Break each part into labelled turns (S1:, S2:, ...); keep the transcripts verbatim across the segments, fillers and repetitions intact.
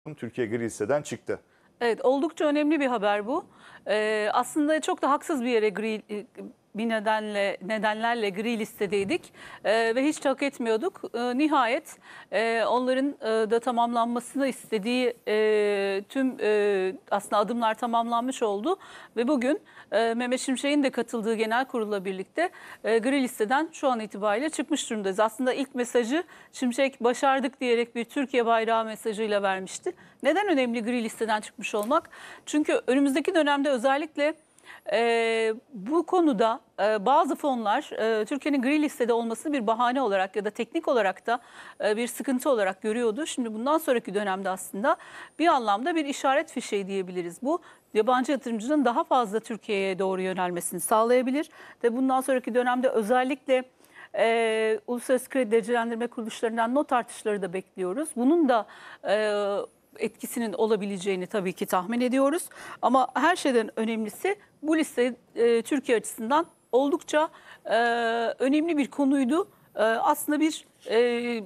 S1: Türkiye gri listeden çıktı.
S2: Evet, oldukça önemli bir haber bu. Ee, aslında çok da haksız bir yere gri bir nedenle nedenlerle gri listedeydik Ee, ve hiç hak etmiyorduk. Ee, nihayet e, onların e, da tamamlanmasını istediği e, tüm e, aslında adımlar tamamlanmış oldu ve bugün e, Mehmet Şimşek'in de katıldığı genel kurulla birlikte e, gri listeden şu an itibariyle çıkmış durumdayız. Aslında ilk mesajı Şimşek başardık diyerek bir Türkiye bayrağı mesajıyla vermişti. Neden önemli gri listeden çıkmış olmak? Çünkü önümüzdeki dönemde özellikle e, bu konuda e, bazı fonlar e, Türkiye'nin gri listede olmasını bir bahane olarak ya da teknik olarak da e, bir sıkıntı olarak görüyordu. Şimdi bundan sonraki dönemde aslında bir anlamda bir işaret fişeği diyebiliriz. Bu yabancı yatırımcının daha fazla Türkiye'ye doğru yönelmesini sağlayabilir ve bundan sonraki dönemde özellikle e, uluslararası kredi derecelendirme kuruluşlarından not artışları da bekliyoruz. Bunun da e, etkisinin olabileceğini tabii ki tahmin ediyoruz. Ama her şeyden önemlisi bu liste e, Türkiye açısından oldukça e, önemli bir konuydu. E, aslında bir e,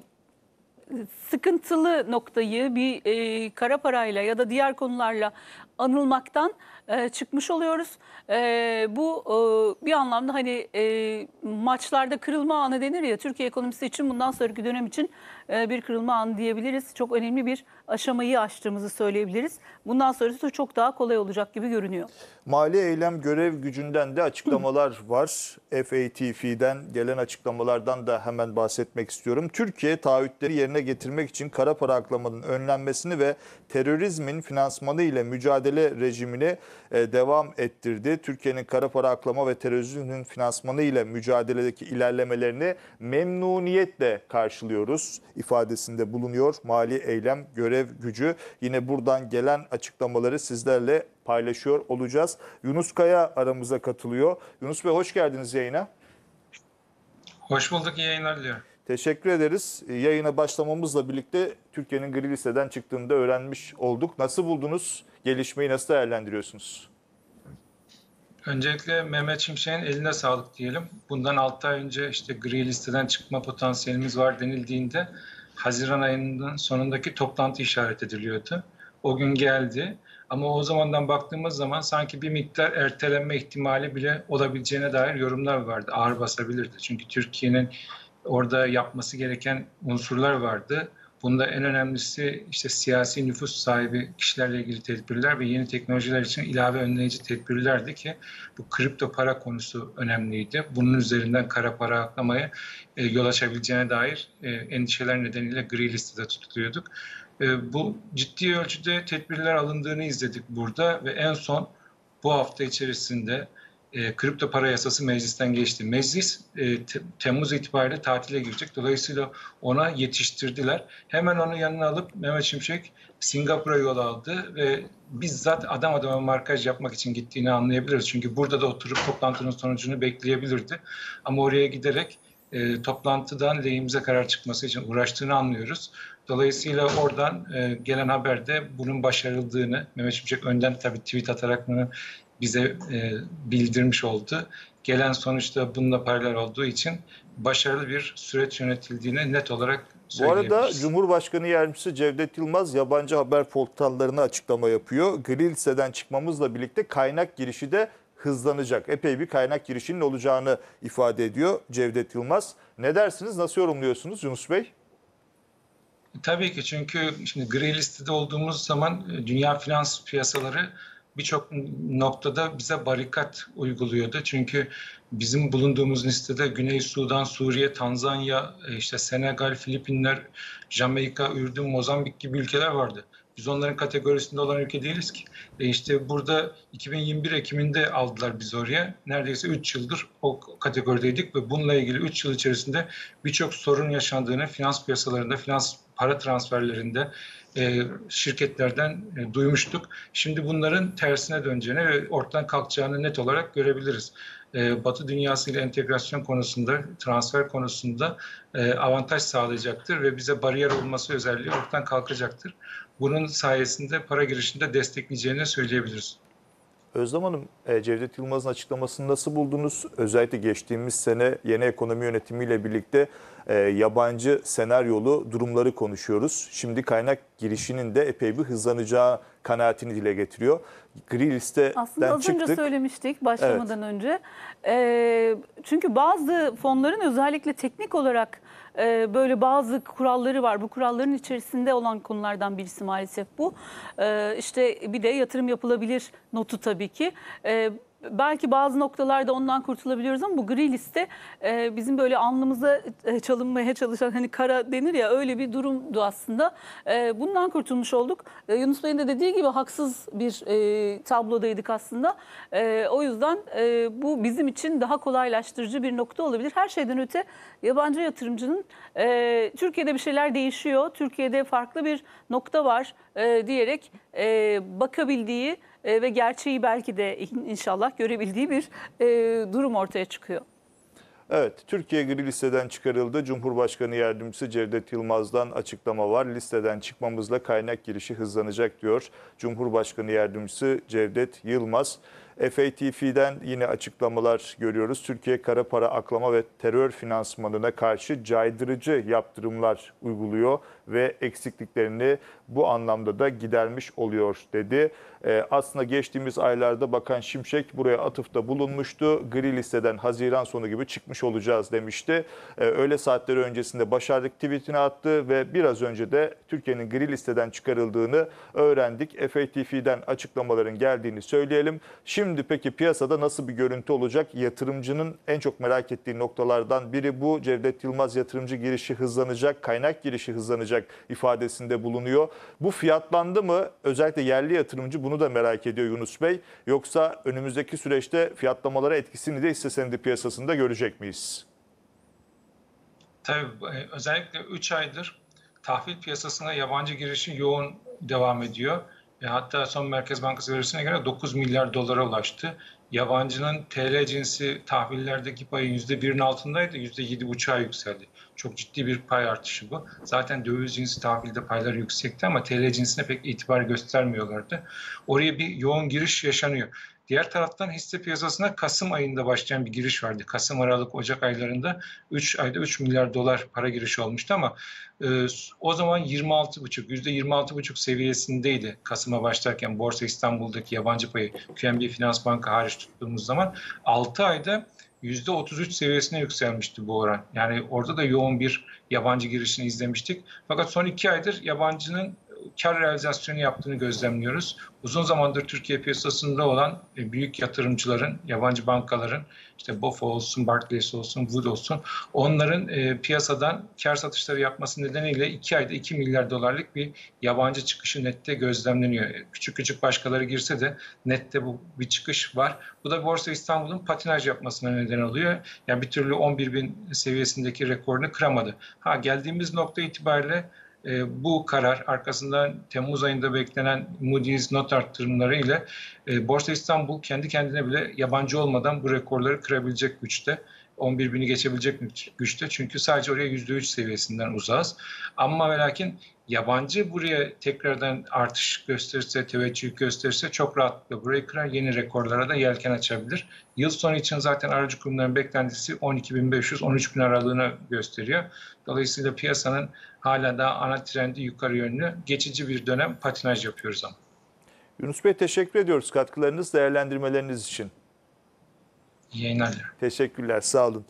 S2: sıkıntılı noktayı bir e, kara parayla ya da diğer konularla anılmaktan e, çıkmış oluyoruz. E, bu e, bir anlamda hani e, maçlarda kırılma anı denir ya, Türkiye ekonomisi için bundan sonraki dönem için e, bir kırılma anı diyebiliriz. Çok önemli bir aşamayı aştığımızı söyleyebiliriz. Bundan sonrası çok daha kolay olacak gibi görünüyor.
S1: Mali eylem görev gücünden de açıklamalar var. F A T F'den gelen açıklamalardan da hemen bahsetmek istiyorum. Türkiye taahhütleri yerine getirmek için kara para aklamanın önlenmesini ve terörizmin finansmanı ile mücadele rejimini devam ettirdi. Türkiye'nin kara para aklama ve terörizmin finansmanı ile mücadeledeki ilerlemelerini memnuniyetle karşılıyoruz ifadesinde bulunuyor Mali Eylem Görev Gücü. Yine buradan gelen açıklamaları sizlerle paylaşıyor olacağız. Yunus Kaya aramıza katılıyor. Yunus Bey, hoş geldiniz yayına.
S3: Hoş bulduk, iyi yayınlar diliyorum.
S1: Teşekkür ederiz. Yayına başlamamızla birlikte Türkiye'nin gri listeden çıktığını da öğrenmiş olduk. Nasıl buldunuz? Gelişmeyi nasıl değerlendiriyorsunuz?
S3: Öncelikle Mehmet Şimşek'in eline sağlık diyelim. Bundan altı ay önce işte gri listeden çıkma potansiyelimiz var denildiğinde Haziran ayının sonundaki toplantı işaret ediliyordu. O gün geldi. Ama o zamandan baktığımız zaman sanki bir miktar ertelenme ihtimali bile olabileceğine dair yorumlar vardı. Ağır basabilirdi. Çünkü Türkiye'nin orada yapması gereken unsurlar vardı. Bunda en önemlisi işte siyasi nüfus sahibi kişilerle ilgili tedbirler ve yeni teknolojiler için ilave önleyici tedbirlerdi ki bu kripto para konusu önemliydi. Bunun üzerinden kara para aklamaya e, yol açabileceğine dair e, endişeler nedeniyle gri listede tutuluyorduk. E, bu ciddi ölçüde tedbirler alındığını izledik burada ve en son bu hafta içerisinde E, kripto para yasası meclisten geçti. Meclis e, te, Temmuz itibariyle tatile girecek. Dolayısıyla ona yetiştirdiler. Hemen onu yanına alıp Mehmet Şimşek Singapur'a yol aldı ve bizzat adam adama markaj yapmak için gittiğini anlayabiliriz. Çünkü burada da oturup toplantının sonucunu bekleyebilirdi. Ama oraya giderek e, toplantıdan lehimize karar çıkması için uğraştığını anlıyoruz. Dolayısıyla oradan e, gelen haberde bunun başarıldığını, Mehmet Şimşek önden tabii tweet atarak bunu bize e, bildirmiş oldu. Gelen sonuçta bununla paralel olduğu için başarılı bir süreç yönetildiğini net olarak söyleyebiliriz.
S1: Bu arada Cumhurbaşkanı Yardımcısı Cevdet Yılmaz yabancı haber portallarına açıklama yapıyor. Gri listeden çıkmamızla birlikte kaynak girişi de hızlanacak. Epey bir kaynak girişinin olacağını ifade ediyor Cevdet Yılmaz. Ne dersiniz? Nasıl yorumluyorsunuz Yunus Bey?
S3: Tabii ki, çünkü şimdi gri listede olduğumuz zaman dünya finans piyasaları birçok noktada bize barikat uyguluyordu. Çünkü bizim bulunduğumuz listede Güney Sudan, Suriye, Tanzanya, işte Senegal, Filipinler, Jamaika, Ürdün, Mozambik gibi ülkeler vardı. Biz onların kategorisinde olan ülke değiliz ki. E işte burada iki bin yirmi bir Ekim'inde aldılar bizi oraya. Neredeyse üç yıldır o kategorideydik ve bununla ilgili üç yıl içerisinde birçok sorun yaşandığını finans piyasalarında, finans para transferlerinde e, şirketlerden e, duymuştuk. Şimdi bunların tersine döneceğini ve ortadan kalkacağını net olarak görebiliriz. E, Batı dünyasıyla entegrasyon konusunda, transfer konusunda e, avantaj sağlayacaktır ve bize bariyer olması özelliği ortadan kalkacaktır. Bunun sayesinde para girişinde destekleyeceğini söyleyebiliriz.
S1: Özlem Hanım, e, Cevdet Yılmaz'ın açıklamasını nasıl buldunuz? Özellikle geçtiğimiz sene yeni ekonomi yönetimiyle birlikte e, yabancı senaryolu durumları konuşuyoruz. Şimdi kaynak girişinin de epey bir hızlanacağı kanaatini dile getiriyor. Gri listeden
S2: Aslında az
S1: çıktık.
S2: önce söylemiştik başlamadan önce. Ee, çünkü bazı fonların özellikle teknik olarak e, böyle bazı kuralları var. Bu kuralların içerisinde olan konulardan birisi maalesef bu. Ee, işte bir de yatırım yapılabilir notu tabii ki. Ee, Belki bazı noktalarda ondan kurtulabiliyoruz ama bu gri liste e, bizim böyle alnımıza e, çalınmaya çalışan, hani kara denir ya, öyle bir durumdu aslında. E, bundan kurtulmuş olduk. E, Yunus Bey'in de dediği gibi haksız bir e, tablodaydık aslında. E, o yüzden e, bu bizim için daha kolaylaştırıcı bir nokta olabilir. Her şeyden öte yabancı yatırımcının e, Türkiye'de bir şeyler değişiyor, Türkiye'de farklı bir nokta var e, diyerek e, bakabildiği e, ve gerçeği belki de inşallah görebildiği bir e, durum ortaya çıkıyor.
S1: Evet, Türkiye gri listeden çıkarıldı. Cumhurbaşkanı Yardımcısı Cevdet Yılmaz'dan açıklama var. Listeden çıkmamızla kaynak girişi hızlanacak diyor Cumhurbaşkanı Yardımcısı Cevdet Yılmaz. F A T F'den yine açıklamalar görüyoruz. Türkiye kara para aklama ve terör finansmanına karşı caydırıcı yaptırımlar uyguluyor ve eksikliklerini bu anlamda da gidermiş oluyor dedi. Ee, aslında geçtiğimiz aylarda Bakan Şimşek buraya atıfta bulunmuştu. Gri listeden Haziran sonu gibi çıkmış olacağız demişti. Ee, öğle saatleri öncesinde başardık tweetini attı ve biraz önce de Türkiye'nin gri listeden çıkarıldığını öğrendik. F A T F'den açıklamaların geldiğini söyleyelim. Şimdi peki piyasada nasıl bir görüntü olacak? Yatırımcının en çok merak ettiği noktalardan biri bu. Cevdet Yılmaz yatırımcı girişi hızlanacak, kaynak girişi hızlanacak ifadesinde bulunuyor. Bu fiyatlandı mı? Özellikle yerli yatırımcı bunu da merak ediyor Yunus Bey. Yoksa önümüzdeki süreçte fiyatlamalara etkisini de hisse senedi piyasasında görecek miyiz?
S3: Tabii özellikle üç aydır tahvil piyasasına yabancı girişi yoğun devam ediyor. E, hatta son Merkez Bankası verisine göre dokuz milyar dolara ulaştı. Yabancının T L cinsi tahvillerdeki payı yüzde birin altındaydı, yüzde yedi buçuğa yükseldi. Çok ciddi bir pay artışı bu. Zaten döviz cinsi tahvilde payları yüksekti ama T L cinsine pek itibar göstermiyorlardı. Oraya bir yoğun giriş yaşanıyor. Diğer taraftan hisse piyasasına Kasım ayında başlayan bir giriş vardı. Kasım, Aralık, Ocak aylarında üç ayda üç milyar dolar para girişi olmuştu ama e, o zaman yirmi altı buçuk, yüzde yirmi altı buçuk seviyesindeydi Kasım'a başlarken Borsa İstanbul'daki yabancı payı Q N B Finans Banka hariç tuttuğumuz zaman altı ayda yüzde otuz üç seviyesine yükselmişti bu oran. Yani orada da yoğun bir yabancı girişini izlemiştik. Fakat son iki aydır yabancının kar realizasyonu yaptığını gözlemliyoruz. Uzun zamandır Türkiye piyasasında olan büyük yatırımcıların, yabancı bankaların, işte B O F olsun, Barclays olsun, Wood olsun, onların e, piyasadan kar satışları yapması nedeniyle iki ayda iki milyar dolarlık bir yabancı çıkışı nette gözlemleniyor. Küçük küçük başkaları girse de nette bu bir çıkış var. Bu da Borsa İstanbul'un patinaj yapmasına neden oluyor. Yani bir türlü on bir bin seviyesindeki rekorunu kıramadı. Ha, geldiğimiz nokta itibariyle E, bu karar arkasından Temmuz ayında beklenen Moody's not arttırımları ile e, Borsa İstanbul kendi kendine bile yabancı olmadan bu rekorları kırabilecek güçte. on bir bini geçebilecek güçte. Çünkü sadece oraya yüzde üç seviyesinden uzağız. Ama ve lakin yabancı buraya tekrardan artış gösterirse, teveccüh gösterirse çok rahatlıkla burayı kırar. Yeni rekorlara da yelken açabilir. Yıl sonu için zaten aracı kurumların beklentisi on iki bin beş yüz on üç bin aralığına gösteriyor. Dolayısıyla piyasanın hala da ana trendi yukarı yönlü, geçici bir dönem patinaj yapıyoruz ama.
S1: Yunus Bey teşekkür ediyoruz katkılarınız, değerlendirmeleriniz için.
S3: İyi yayınlar.
S1: Teşekkürler, sağ olun.